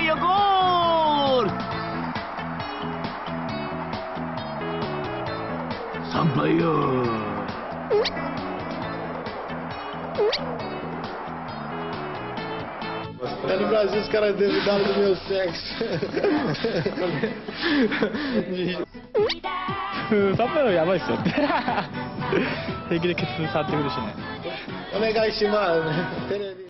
いよゴール。参拝よ。 Lá no Brasil os caras duvidaram do meu sexo. Sampaio やばいっすよって平気でケツ触ってくるしね。 お願いします。テレビ